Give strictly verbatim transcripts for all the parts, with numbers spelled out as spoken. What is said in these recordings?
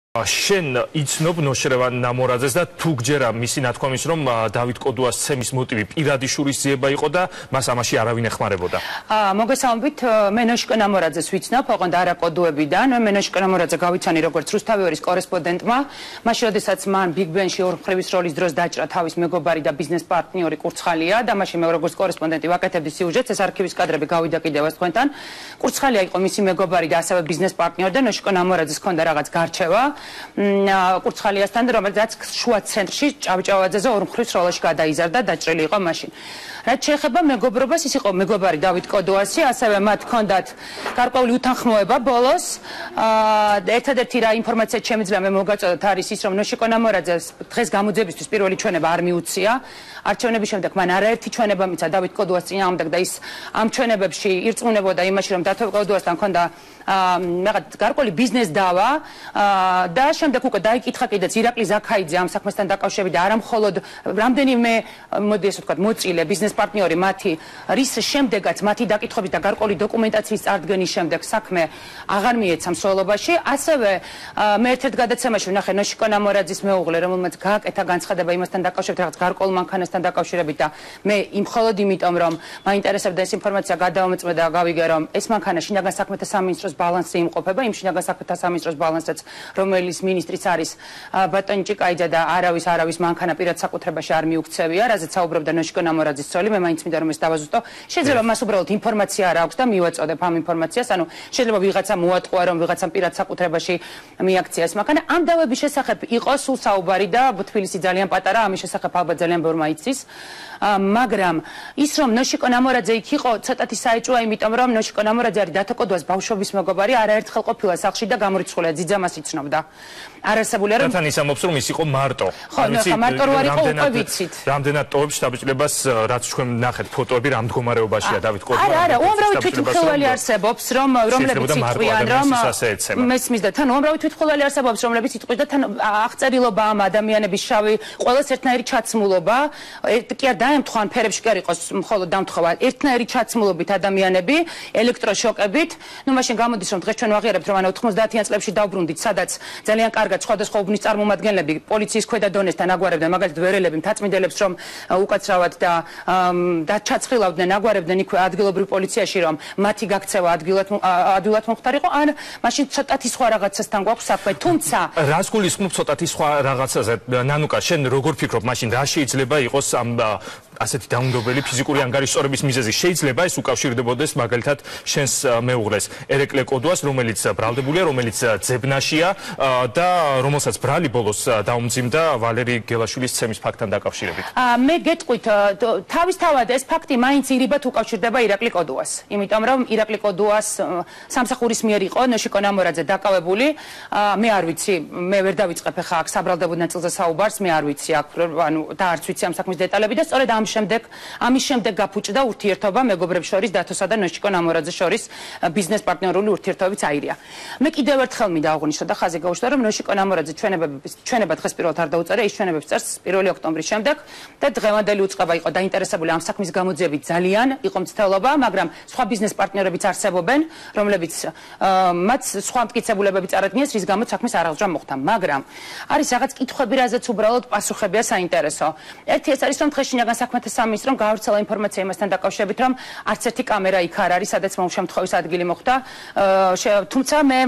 შენ იცნობ ნოშერევან ნამორაძეს და თუ გჯერა მისი ნათქვამის რომ დავით კოდუას ცემის მოტივი პირადი შურისძიება იყო და მას ამაში არავინ ეხმარებოდა. აა მოგესალმებით, მე ნოშკო ნამორაძეს ვიცნობ, ოღონდ არა კოდუებიდან. მე ნოშკო ნამორაძე გავიცანი როგორც რუსთავიორის კორესპონდენტმა, მაშინ როდესაც მან ბიგ ბენში ორმხრივის როლის დროს დაჭრა თავის მეგობარი და ბიზნეს პარტნიორი კურცხალია და მაშინ მე როგორც კორესპონდენტი ვაკეთებდი სიუჟეტს, ეს არქივის კადრები გავიდა კიდევაც თქვენთან. კურცხალია იყო მისი მეგობარი და ასევე ბიზნეს პარტნიორი და ნოშკო ნამორაძეს ჰქონდა რაღაც გარჩევა. კურცხალიასთან, რომელზეც შუა ცენტრში ჭავჭავაძეზე ორმხრივ სროლაში გადაიზარდა, დაჭრილი იყო მაშინ. რაც შეეხება მეგობრობას, ის იყო მეგობარი დავით კოდუასი, ასევე მათ ჰქონდათ გარკვეული უთანხმოება ბოლოს. ერთადერთი რა ინფორმაცია შემიძლია მე მოგაწოდოთ არის ის, რომ ნოშიკო ნამორაძეს დღეს გამოძიებისთვის პირველი ჩვენება არ მიუცია. არჩევნების შემდეგ მან არაერთი ჩვენება მიცა დავით კოდუას წინააღმდეგ და ის ამ ჩვენებებში ირწმუნებოდა იმაში, რომ დავით კოდუასთან ჰქონდა რაღაც გარკვეული ბიზნეს დავა და შემდეგ უკვე დაიკითხა კიდეც ირაკლი ზაქაიძე ამ საქმესთან დაკავშირებით და არა მხოლოდ რამდენიმე მოდი ესე ვთქვათ მოწილე ბიზნეს პარტნიორი მათი რის შემდეგაც მათი დაკითხვების და გარკვეული დოკუმენტაციის წარდგენის შემდეგ საქმე აღარ მიეცა მსვლელობაში. ასევე მე ერთ-ერთ გადაცემაში ვნახე ნოშიკო ნამორაძის მეუღლე, რომელმაც გააკეთა განცხადება იმასთან დაკავშირებით, რაღაც გარკვეულ მანქანასთან დაკავშირებით და მე მხოლოდ იმიტომ რომ მაინტერესებდა ეს ინფორმაცია გადავამოწმე და გავიგე რომ ეს მანქანა შინაგან საქმეთა სამინისტროს ბალანსზე იმყოფება, იმ შინაგან საქმეთა სამინისტროს ბალანსზეც, რომელიც მინისტრიც არის ბატონი ჭიკაიძე და არავის არავის მანქანა პირად საკუთრებაში არ მიუქცევია, რაზეც საუბრობდა ნოშიკო ნამორაძის ცოლი. მე მაინც მინდა რომ ეს დავაზუსტო. შეიძლება მას უბრალოდ ინფორმაცია არ აქვს და მივაწოდებ ამ ინფორმაციას, ანუ შეიძლება ვიღაცა მოატყუა რომ ვიღაცამ პირად საკუთრებაში მიაქცია ეს მანქანა. ამ დავების შესახებ იყო სულ საუბარი და თბილისი ძალიან პატარა, ამის შესახებ ალბათ ძალიან ბევრმა იცის. მაგრამ ის რომ ნოშიკო ნამორაძე იქ იყო, ცოტათი საეჭვია, იმიტომ რომ ნოშიკო ნამორაძე არის დათო კოდუას ბავშვობის მეგობარი, არაერთხელ ყოფილა სახლში და გამორიცხულია, ძიძამას იცნობდა. არასებულია რომ თან ის ამბობს რომ ის იყო მარტო. ხო, ნახა, მარტო რო არ იყო უკვე ვიცით. რამდენად ტოვებს შტაბ-ჭრილებას, რაც ჩვენ ნახეთ ფოტოები, რამ მდგომარეობაშია დავით კოდუა. არა, არა, უამრავი თვითმხილველი არსებობს, რომ რომლებიც იტყვიან რომ მესმის და თან უამრავი თვითმხილველი არსებობს, რომლებიც იტყვის და თან აღწერილობა ამ ადამიანების შავი ყოველს ერთნაირი ჩაცმულობა, კი არ დაემთხვა ფერებში კი არ იყოს მხოლოდ დამთხოვა, ერთნაირი ჩაცმულობით ადამიანები, ელექტროშოკებით. ნუ მაშინ გამოდის რომ დღეს ჩვენ ვაღიარებთ რომ ანუ ოთხმოცდაათიან წლებში დავბრუნდით, სადაც ძალიან კარგად სხვადასხვა უბნის წარმომადგენლები პოლიციის ქვედა დონესთან აგვარებდნენ, მაგალითად ვერელები მთაწმინდელებს რომ უკაცრავად და დაჩაცხილავდნენ, აგვარებდნენ იქვე ადგილობრივ პოლიციაში რომ მათი გაქცევა ადგილად ადვილად მომხდარიყო, ან მაშინ ცოტათი სხვა რაღაცასთან გვაქვს საქმე, თუმცა რას გულისხმობ ცოტათი სხვა რაღაცაზე? ნანუკა, შენ როგორ ფიქრობ, მაშინ რა შეიძლება იყოს ამ ასეთი დაუნდობელი ფიზიკური ანგარიშწორების მიზეზი? შეიძლება ეს უკავშირდებოდეს მაგალითად შენს მეუღლეს ერეკლე კოდუას, რომელიც ბრალდებულია, რომელიც ძებნაშია და რომელსაც ბრალი ბოლოს დაუმძიმდა ვალერი გელაშვილის ცემის ფაქტთან დაკავშირებით. მე გეტყვით, თავისთავად ეს ფაქტი მაინც ირიბად უკავშირდება ირაკლი კოდუას, იმიტომ რომ ირაკლი კოდუას სამსახურის მიერ იყო ნოშიკო ნამორაძე დაკავებული. მე არ ვიცი, მე ვერ დავიწყებ ახლა აქ საბრალდებო ნაწილზე საუბარს, მე არ ვიცი აქ ანუ და არც ვიცი ამ საქმის დეტალები და სწორედ ამ შემდეგ ამის შემდეგ გაფუჭდა ურთიერთობა მეგობრებს შორის, დათოსა და ნოშიკო ნამორაძეს შორის ბიზნეს პარტნიორული ურთიერთობებიც აირია. მე კიდევ ერთხელ მინდა აღვნიშნო და ხაზი გაუშვდა რომ ნოშიკო ნამორაძე ჩვენებების ჩვენება დღეს პირველად არ დაუწერა, ის ჩვენებებს წერს პირველი ოქტომბრის შემდეგ და დღევანდელი უწყება იყო დაინტერესებული ამ საქმის გამოძიებით, ძალიან იყო მცდელობა, მაგრამ სხვა ბიზნეს პარტნიორებიც არსებობენ, რომლებიც მათ სხვა მტკიცებულებები წარადგინეს, რის გამოც საქმის არაღრა მოხდა. მაგრამ არის რაღაც კითხვები, რაზეც უბრალოდ პასუხებია საინტერესო. ერთი ეს არის რომ დღეს შინაგან საქმეთა სამინისტრომ გაავრცელა ინფორმაცია იმასთან დაკავშირებით, რომ არც ერთი კამერა იქ არ არის, სადაც შემთხვევის ადგილი მოხდა. თუმცა მე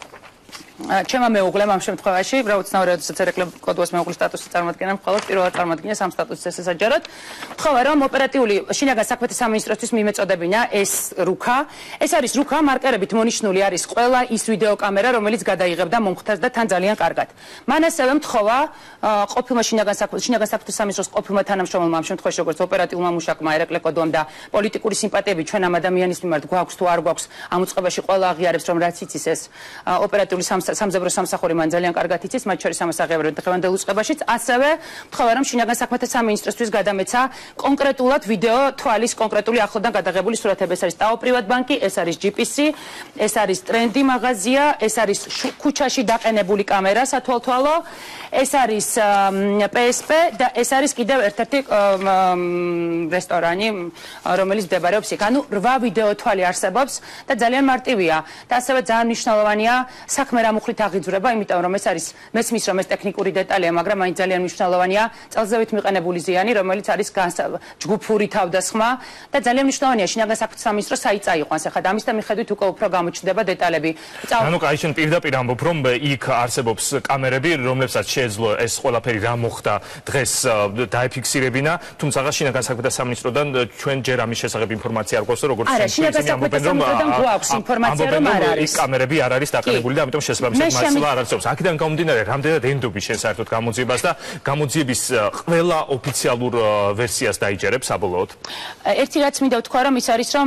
ჩემმა მეუღლემ ამ შემთხვევაში, რაუცნაური როდესაც ერეკლე კოდუას მეუღლის სტატუსი წარმოადგენა, მხოლოდ პირველად წარმოადგენს ამ სტატუსს ესესაჯაროდ. თქვა რომ ოპერატიული შინაგან საქმეთა სამინისტროსთვის მიმეწოდებინა ეს რუქა. ეს არის რუქა, მარკერებით მონიშნული არის ყველა ის ვიდეო კამერა, რომელიც გადაიღებდა მომხდარს და თან ძალიან კარგად. მან ასევე მთხოვა ყოფილმა შინაგან საქმეთა სამინისტროს ყოფილმა თანამშრომელმა ამ შემთხვევაში როგორც ოპერატიულმა მუშაკმა ერეკლე კოდუამ და პოლიტიკური სიმპათიები ჩვენ ამ ადამიანის მიმართ გვაქვს თუ არ გვაქვს, ამ უწყებაში ყველა აღიარებს რომ რაც იცის ეს ოპერატიული სამზებრო სამსახური მან ძალიან კარგად იცის, მათ შორის ამას აღიარებენ დღევანდელ უწყებაშიც. ასევე თქვა რომ შინაგან საქმეთა სამინისტროსთვის გადამეცა კონკრეტულად ვიდეო თვალის კონკრეტული ახლოდან გადაღებული სურათები. ეს არის ტაო პრივატ ბანკი, ეს არის ჯი პი სი, ეს არის ტრენდი მაღაზია, ეს არის ქუჩაში დაყენებული კამერა სათვალთვალო, ეს არის პე ეს პე და ეს არის კიდევ ერთ-ერთი რესტორანი, რომელიც მდებარეობს იქ. ანუ რვა ვიდეო თვალი არსებობს და ძალიან მარტივია და ასევე ძალიან მნიშვნელოვანია საქმე რა მუხლით აღიძვრება, იმიტომ რომ ეს არის მესმის რომ ეს ტექნიკური დეტალია, მაგრამ მაინც ძალიან მნიშვნელოვანია წელზევით მიყენებული ზიანი, რომელიც არის ჯგუფური თავდასხმა და ძალიან მნიშვნელოვანია შინაგან საქმეთა სამინისტრო საიწაიყვანს. ახლა ამის მიხედვით უკვე უფრო გამოჩნდება დეტალები. ანუ აი შენ პირდაპირ ამბობ რომ იქ არსებობს კამერები, რომლებსაც შეეძლო ეს ყველაფერი რა მოხდა დღეს დაეფიქსირებინა, თუმცა შინაგან საქმეთა სამინისტროდან ჩვენ ჯერ ამის შესახებ ინფორმაცია არ გვაქვს, როგორც არა, შინაგან საქმეთა სამინისტროდან გვაქვს ინფორმაცია, რომ არ არის. კამერები არ არის დაყენებული და ამიტომ შესაბამისად მასალა არ არსებობს. აქედან გამომდინარე, რამდენად ენდობი შენ საერთოდ გამოძიებას და გამოძიების ყველა ოფიციალურ ვერსიას დაიჯერებ საბოლოოდ? ერთი რაც მინდა ვთქვა, რომ ის არის რომ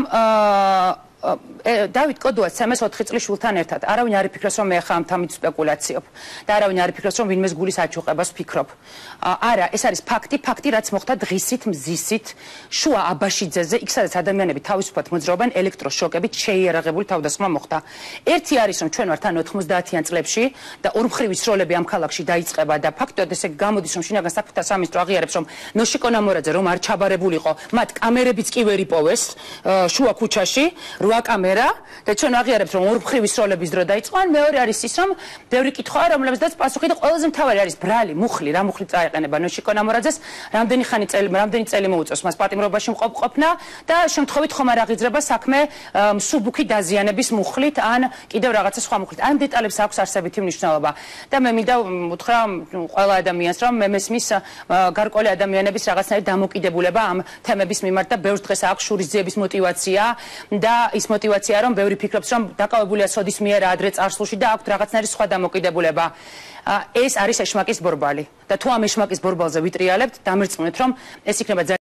დავით კოდუას ცემეს ოთხი წლის შვილთან ერთად. არავინ არ იფიქრებს რომ მე ხა ამ თამით სპეკულაციობ და არავინ არ იფიქრებს რომ ვინმეს გულის აჩუყებას ვფიქრობ. არა, ეს არის ფაქტი, ფაქტი რაც მოხდა დღისით, მზისით, შუა აბაშიძეზე, იქ სადაც ადამიანები თავისუფლად მოძრაობენ ელექტროშოკებით შეიარაღებული თავდასხმა მოხდა. ერთი არის რომ ჩვენ ვართ ან ოთხმოცდაათიან წლებში და ორმხრივი სროლები ამ ქალაქში დაიწყება და ფაქტობრივად ესე გამოდის რომ შინაგან საქმეთა სამინისტრო აღიარებს რომ ნოშიკო ნამორაძე რომ არ ჩაბარებულიყო, მათ კამერებიც კი ვერ იპოვეს შუა ქუჩაში. კამერა და ჩვენ აღიარებთ რომ ორმხრივი სროლების დრო დაიწყო. მეორე არის ის რომ ბევრი კითხვაა რომლებსაც პასუხი და ყველაზე მთავარი არის ბრალი, მუხლი, რა მუხლი წაეყენება ნოშიკო ნამორაძეს, რამდენი ხანი წელი, რამდენი წელი მოუწევს მას პატიმრობაში მყოფყოფნა და შემთხვევით ხომ არ აღიძრება საქმე მსუბუქი დაზიანების მუხლით ან კიდევ რაღაცა სხვა მუხლით. ამ დეტალებს აქვს არსებითი მნიშვნელობა და მე მინდა უთხრა ყველა ადამიანს რომ მე მესმის გარკვეული ადამიანების რაღაცნაირი დამოკიდებულება ამ თემების მიმართ და ბევრს დღეს აქვს შურისძიების мотиваცია და ის мотиваცია რომ ბევრი ფიქრობს რომ დაკავებულია სოდის მიერ ადრე წარსულში და აქვს რაღაცნაირი სხვა დამოკიდებულება. ეს არის ეშმაკის ბორბალი და თუ ამ ეშმაკის ბორბალზე ვიტრიალებთ, დამერწმუნეთ რომ ეს იქნება